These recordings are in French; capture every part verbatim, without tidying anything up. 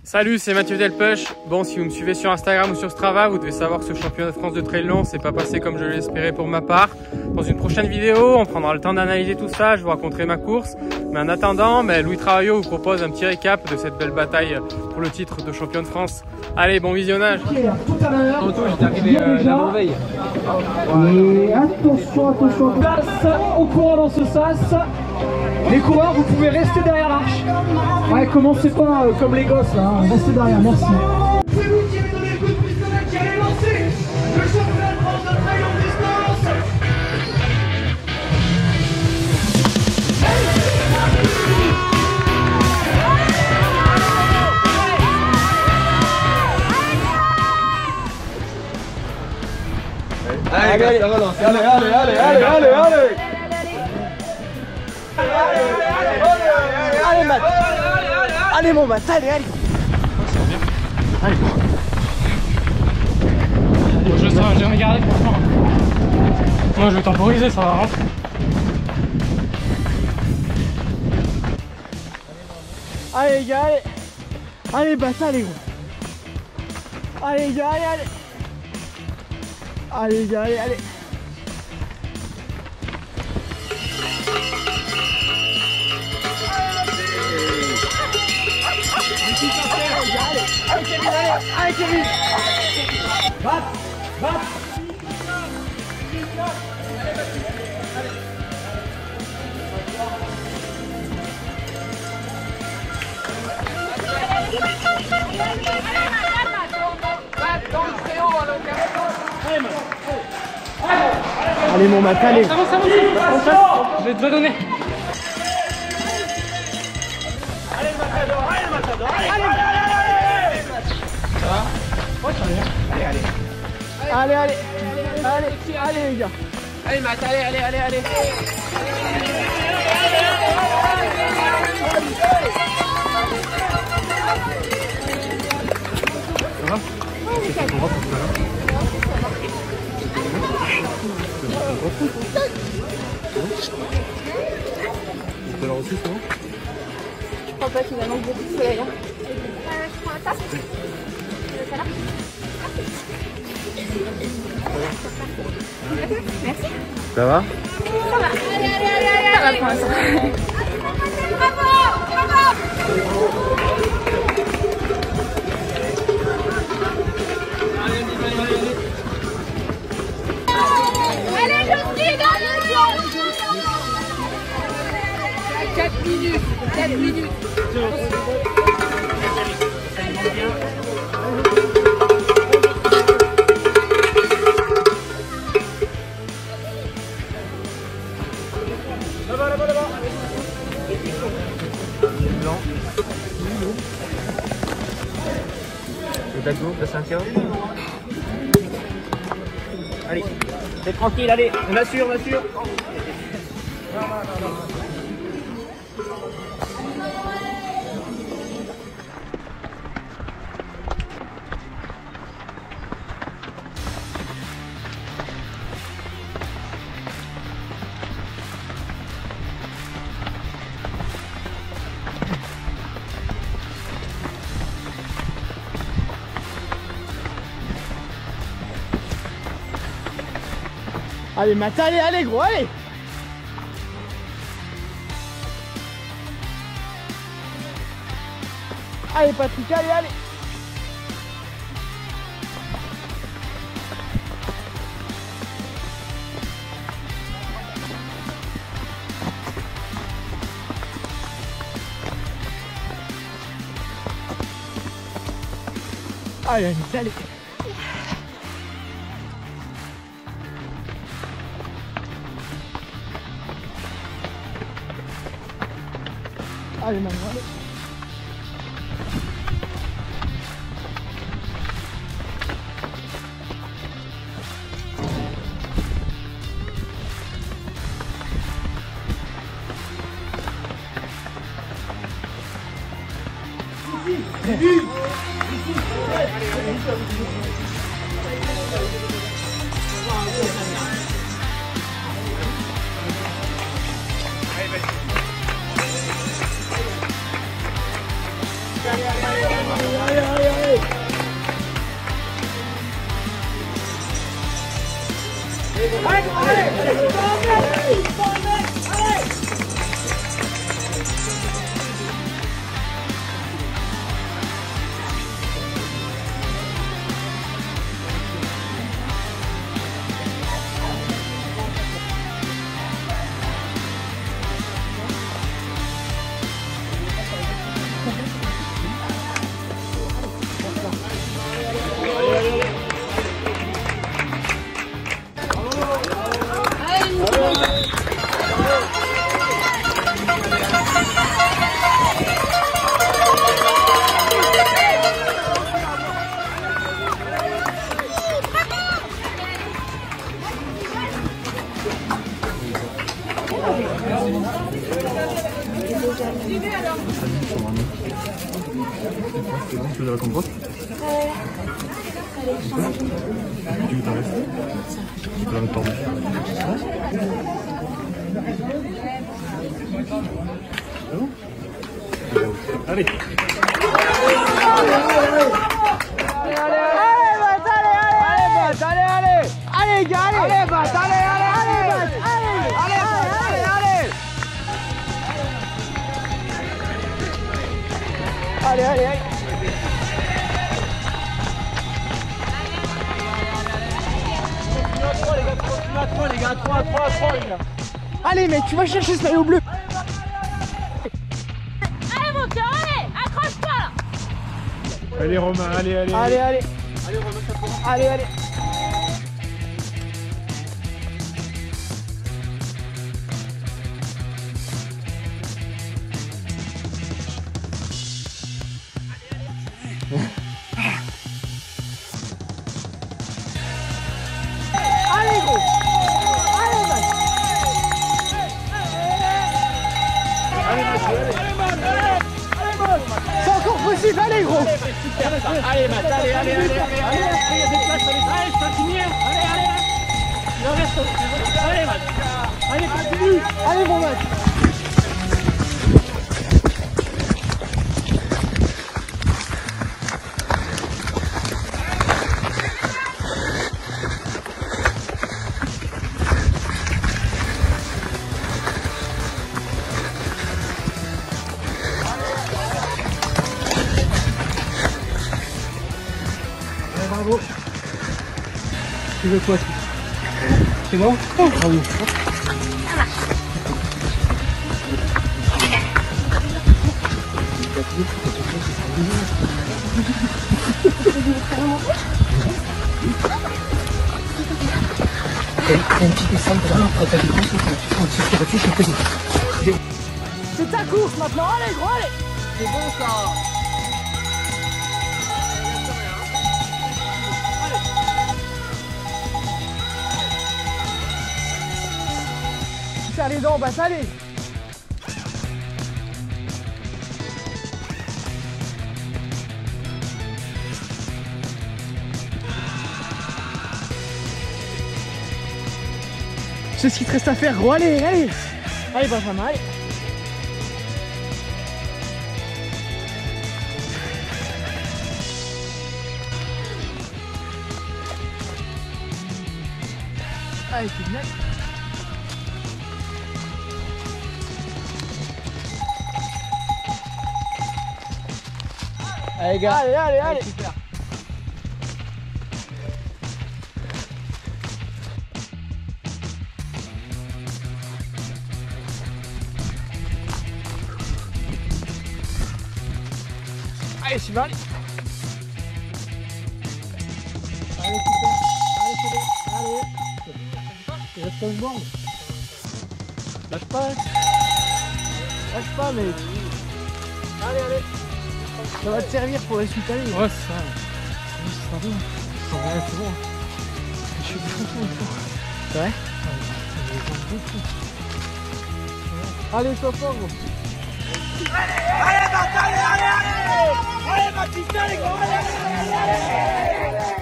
Salut, c'est Mathieu Delpech. Bon, si vous me suivez sur Instagram ou sur Strava, vous devez savoir que ce championnat de France de trail long, c'est pas passé comme je l'espérais pour ma part. Dans une prochaine vidéo, on prendra le temps d'analyser tout ça, je vous raconterai ma course. Mais en attendant, mais Louis Travaillot vous propose un petit récap de cette belle bataille pour le titre de champion de France. Allez, bon visionnage. Tout à l'heure, Tantôt, j'étais arrivé euh, d'avant-veille. Et attention, attention, place au courant dans ce sas. Les coureurs, vous pouvez rester derrière l'arche. Ouais, commencez pas euh, comme les gosses là, hein. Restez derrière, merci. C'est vous qui avez donné le coup de pistolet qui allait lancer le championnat de France de trail en distance. Allez, allez, allez, allez, allez, allez, allez, allez. Allez Matt, allez mon Matt, allez, allez. Allez. Je sais, j'ai regardé franchement. Moi je vais temporiser, ça va rentrer. Allez les gars, allez. Allez bâtard les gros. Allez les gars, allez, allez. Allez les gars, allez, allez. Allez Kevin, allez, allez Kevin. Bat, bat. Allez mon Matt, allez. Ça va, ça va, ça va. Je vais te donner. Allez le matador, allez le matador, allez, allez, allez. Ça va? Ouais, ça va bien. Allez, allez. Allez, allez, allez, allez les gars. Allez, Matt, allez, allez, allez, allez. Ça va? C'est pour voir pour ça, là. Tu l'as reçu, c'est bon? Je crois pas qu'il va manquer beaucoup de soleil. Hein. Euh, je prends un tas. Ça va? Merci. Ça va? Ça va. Allez, allez, allez, allez. Ça va pour l'instant. Bravo, bravo. Allez, je suis dans le ciel. quatre minutes. quatre minutes. Là-bas, là-bas, là-bas. Blanc. Le dago, la ceinture. Allez, c'est tranquille, allez, on assure, on assure. Allez Matt, allez, allez gros, allez. Allez Patrick, allez, allez. Allez, allez, allez. Allez Manon, allez. Allez, allez, allez. allez, allez, allez. Tu veux de la compote? Ouais. Allez, je t'en mets. Tu veux t'en rester? Tu peux la mettre par dessus. Allez. Allez, gars, allez! Allez, Bat, allez, allez, allez, Bat, allez! Allez, allez, allez, allez! Allez, allez, allez! trois, les gars, trois, trois, trois, les gars! Allez, mec, tu vas chercher ce maillot bleu! Allez, mon cœur, allez! Accroche-toi là! Allez, Romain, allez, allez. Allez, allez! Allez, allez! Allez gros! Allez Max! Allez Max! Allez Max! C'est encore possible, allez gros! Allez Max, allez, allez, allez, allez! Allez, après il y a des places, allez, allez, je continue! Allez, allez! Il en reste, allez Max! Allez, continue! Allez mon Max! Bravo. Tu veux quoi? C'est bon? Oh, bravo. C'est ta course maintenant, allez gros, allez! C'est bon ça! Serre les dents, bah allez! C'est ce qu'il te reste à faire, gros, allez, allez! Allez Benjamin, allez! Allez, c'est bien! Allez gars, allez, allez, allez, super. Allez, Sylvain, allez. Allez, super. Allez, c'est bon. Allez. Il reste pas une borne. Lâche pas. Lâche pas, mais. Allez, allez. Ça va te servir pour la suite, allez. Ouais, c'est ça. Ça va bien. Ça va, c'est bon. Je suis très fort. C'est vrai? Allez, sois fort, gros. Allez, allez, Baptiste, allez, allez, allez. Allez, Baptiste, allez, gros, allez, allez, allez, allez.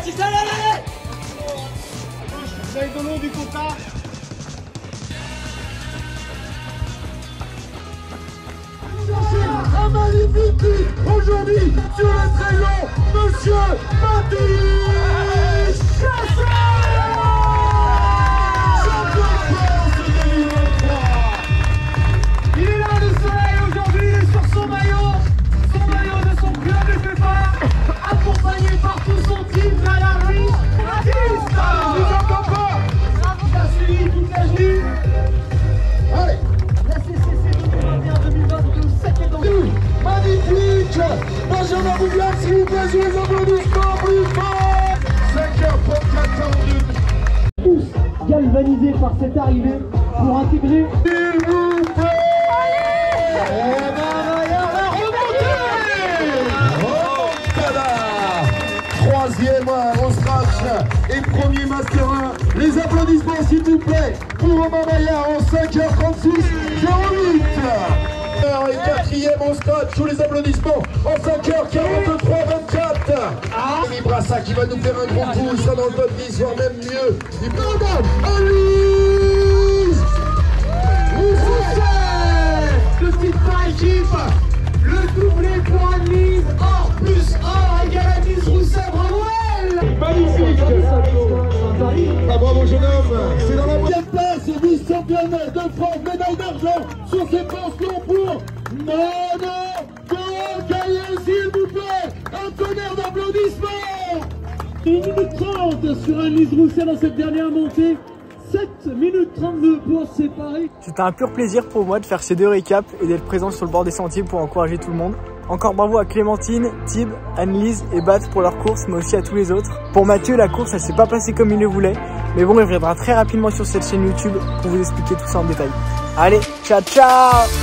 Baptiste, allez, allez, allez. Vous avez de l'eau du coca. Un magnifique but aujourd'hui sur le très long, Monsieur Mathis Chasseur, champion de France deux mille vingt-trois. Il est là le soleil aujourd'hui, il est sur son maillot, son maillot de son club de départ, accompagné par tout son team à la rue. Baptiste, je vous entends pas. Il a suivi toute la nuit. Allez, La C C C deux mille vingt et un deux mille vingt-deux, septième dans le magnifique Benjamin Bouviat, s'il vous plaît, sur les applaudissements plus fort. cinq heures trente-quatre minutes. tous galvanisés par cette arrivée pour intégrer. S'il vous plaît. Et Maria va remonter. Remontada. Troisième au scratch et premier Master un. Les applaudissements s'il vous plaît pour Romain Maillard en cinq heures trente-six zéro huit. Et quatrième au scratch, sous les applaudissements en cinq heures quarante-trois vingt-quatre. Rémi Brassa qui va nous faire un gros coup, il sera dans le top dix, voire même mieux. Il peut Alice Le titre par équipe, le doublé pour Annelise, or plus or égale Annelise Rousset, bravo elle. magnifique. Ah, bravo jeune homme, c'est dans la moyenne place, vice-championne de France, médaille d'argent sur ses pensions pour Mono Caillé, s'il vous plaît, un tonnerre d'applaudissements. une minute trente sur Annelise Rousset dans cette dernière montée, sept minutes trente-deux pour se séparer. C'était un pur plaisir pour moi de faire ces deux récaps et d'être présent sur le bord des sentiers pour encourager tout le monde. Encore bravo à Clémentine, Tib, Annelise et Bat pour leur course, mais aussi à tous les autres. Pour Mathieu, la course elle s'est pas passée comme il le voulait, mais bon, il reviendra très rapidement sur cette chaîne YouTube pour vous expliquer tout ça en détail. Allez, ciao ciao!